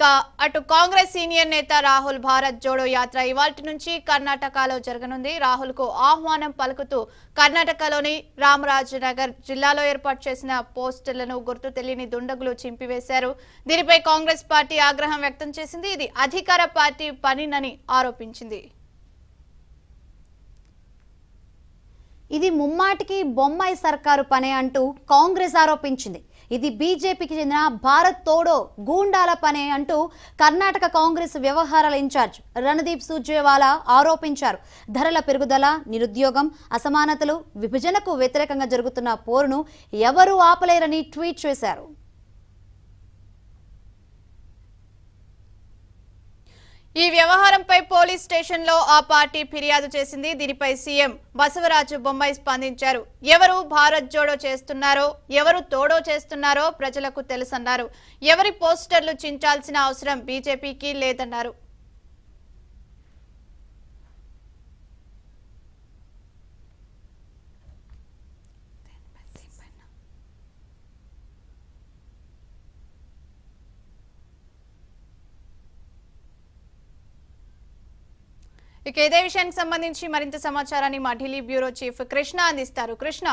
ఇక అటు కాంగ్రెస్ సీనియర్ నేత రాహుల్ భారత్ జోడో యాత్ర ఇవాల్టి నుంచి కర్ణాటకలో జరగనుంది. రాహుల్ కు ఆహ్వానం పలుకుతూ కర్ణాటకలోని రామరాజనగర్ జిల్లాలో ఏర్పాటు చేసిన పోస్టర్లను గుర్తు తెలియని దుండగులు చింపివేశారు. దీనిపై కాంగ్రెస్ పార్టీ ఆగ్రహం వ్యక్తం చేసింది. ఇది అధికార పార్టీ పనినని ఆరోపించింది. ఇది ముమ్మాటికి బొమ్మాయి సర్కారు పనే అంటూ కాంగ్రెస్ ఆరోపించింది. ఇది బీజేపీకి చెందిన భారత్ తోడో గూండాల పనే అంటూ కర్ణాటక కాంగ్రెస్ వ్యవహారాల ఇన్ఛార్జ్ రణదీప్ సుర్జేవాలా ఆరోపించారు. ధరల పెరుగుదల, నిరుద్యోగం, అసమానతలు, విభజనకు వ్యతిరేకంగా జరుగుతున్న పోరును ఎవరూ ఆపలేరని ట్వీట్ చేశారు. ఈ వ్యవహారంపై పోలీస్ స్టేషన్ లో ఆ పార్టీ ఫిర్యాదు చేసింది. దీనిపై సీఎం బసవరాజు బొమ్మాయి స్పందించారు. ఎవరు భారత్ జోడో చేస్తున్నారో, ఎవరు తోడో చేస్తున్నారో ప్రజలకు తెలుసన్నారు. ఎవరి పోస్టర్లు చించాల్సిన అవసరం బీజేపీకి లేదన్నారు. ఇక ఇదే విషయానికి సంబంధించి మరింత సమాచారాన్ని మా ఢిల్లీ బ్యూరో చీఫ్ కృష్ణ అందిస్తారు. కృష్ణ,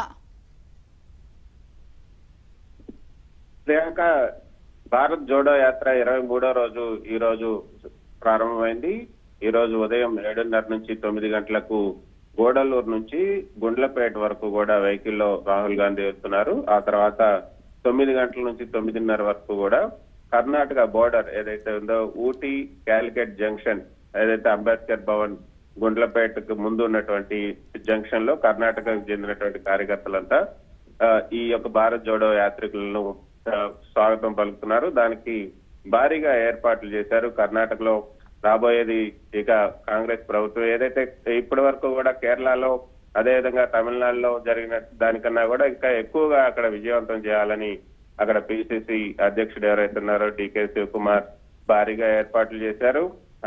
ప్రియాంక, భారత్ జోడో యాత్ర 23వ రోజు ఈ రోజు ప్రారంభమైంది. ఈ రోజు ఉదయం 7:30 నుంచి 9 గంటలకు గోడలూరు నుంచి గుండ్లపేట వరకు కూడా వెహికల్లో రాహుల్ గాంధీ వస్తున్నారు. ఆ తర్వాత 9 గంటల నుంచి 9:30 వరకు కూడా కర్ణాటక బోర్డర్ ఏదైతే ఉందో ఊటీ క్యాలికట్ జంక్షన్, ఏదైతే అంబేద్కర్ భవన్ గుండ్లపేటకు ముందు ఉన్నటువంటి జంక్షన్ లో కర్ణాటకకు చెందినటువంటి కార్యకర్తలంతా ఈ యొక్క భారత్ జోడో యాత్రికులను స్వాగతం పలుకుతున్నారు. దానికి భారీగా ఏర్పాట్లు చేశారు. కర్ణాటకలో రాబోయేది ఇక కాంగ్రెస్ ప్రభుత్వం ఏదైతే ఇప్పటి వరకు కూడా కేరళలో అదేవిధంగా తమిళనాడులో జరిగిన దానికన్నా కూడా ఇంకా ఎక్కువగా అక్కడ విజయవంతం చేయాలని అక్కడ పిసిసి అధ్యక్షుడు ఎవరైతే ఉన్నారో డికే శివకుమార్ భారీగా ఏర్పాట్లు చేశారు.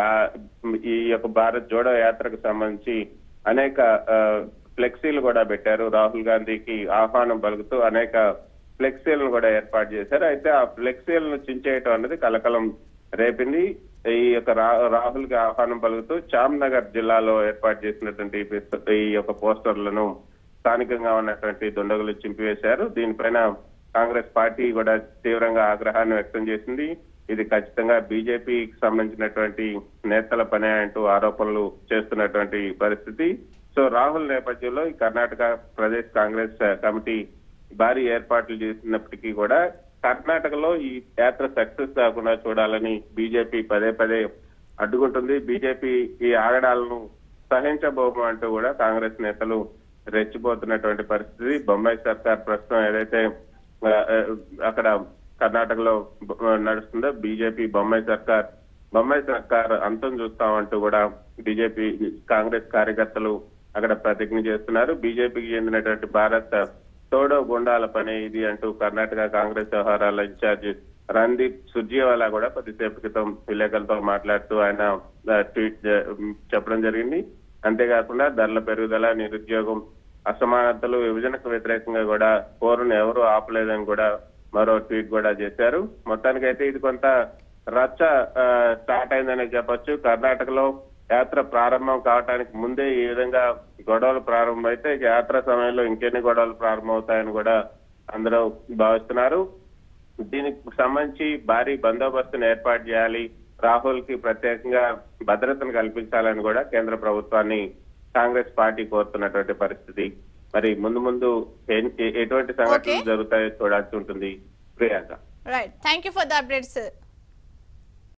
ఈ యొక్క భారత్ జోడో యాత్రకు సంబంధించి అనేక ఫ్లెక్సీలు కూడా పెట్టారు. రాహుల్ గాంధీకి ఆహ్వానం పలుకుతూ అనేక ఫ్లెక్సీలను కూడా ఏర్పాటు చేశారు. అయితే ఆ ఫ్లెక్సీలను చించేయటం అనేది కలకలం రేపింది. ఈ యొక్క రాహుల్ కి ఆహ్వానం పలుకుతూ చామ్నగర్ జిల్లాలో ఏర్పాటు చేసినటువంటి ఈ యొక్క పోస్టర్లను స్థానికంగా ఉన్నటువంటి దుండగులు చింపివేశారు. దీనిపైన కాంగ్రెస్ పార్టీ కూడా తీవ్రంగా ఆగ్రహాన్ని వ్యక్తం చేసింది. ఇది ఖచ్చితంగా బీజేపీకి సంబంధించినటువంటి నేతల పనే అంటూ ఆరోపణలు చేస్తున్నటువంటి పరిస్థితి. సో రాహుల్ నేపథ్యంలో ఈ కర్ణాటక ప్రదేశ్ కాంగ్రెస్ కమిటీ భారీ ఏర్పాట్లు చేసినప్పటికీ కూడా కర్ణాటకలో ఈ యాత్ర సక్సెస్ కాకుండా చూడాలని బీజేపీ పదే పదే అడ్డుకుంటుంది. బీజేపీ ఈ ఆగడాలను సహించబోము అంటూ కూడా కాంగ్రెస్ నేతలు రెచ్చిపోతున్నటువంటి పరిస్థితి. బొంబాయి సర్కార్ ప్రస్తుతం ఏదైతే అక్కడ కర్ణాటకలో నడుస్తుందో బీజేపీ బొంబాయి సర్కార్ అంతం చూస్తామంటూ కూడా బీజేపీ కాంగ్రెస్ కార్యకర్తలు అక్కడ ప్రతిజ్ఞ చేస్తున్నారు. బీజేపీకి చెందినటువంటి భారత్ తోడో గుండాల పని ఇది అంటూ కర్ణాటక కాంగ్రెస్ వ్యవహారాల ఇన్ఛార్జ్ రణదీప్ సుర్జేవాలా కూడా కొద్దిసేపు క్రితం విలేకరులతో మాట్లాడుతూ ఆయన ట్వీట్ చెప్పడం జరిగింది. అంతేకాకుండా ధరల పెరుగుదల, నిరుద్యోగం, అసమానతలు, విభజనకు వ్యతిరేకంగా కూడా పోరును ఎవరూ ఆపలేదని కూడా మరో ట్వీట్ కూడా చేశారు. మొత్తానికైతే ఇది కొంత రచ్చ స్టార్ట్ అయిందని చెప్పొచ్చు. కర్ణాటకలో యాత్ర ప్రారంభం కావడానికి ముందే ఈ విధంగా గొడవలు ప్రారంభమైతే యాత్ర సమయంలో ఇంకెన్ని గొడవలు ప్రారంభమవుతాయని కూడా అందరూ భావిస్తున్నారు. దీనికి సంబంధించి భారీ బందోబస్తును ఏర్పాటు చేయాలి, రాహుల్ కి ప్రత్యేకంగా భద్రతను కల్పించాలని కూడా కేంద్ర ప్రభుత్వాన్ని కాంగ్రెస్ పార్టీ కోరుతున్నటువంటి పరిస్థితి. మరి ముందు ఎటువంటి సంఘటనలు జరుగుతాయో చూడాల్సి ఉంటుంది. Priyanka, right, thank you for the updates.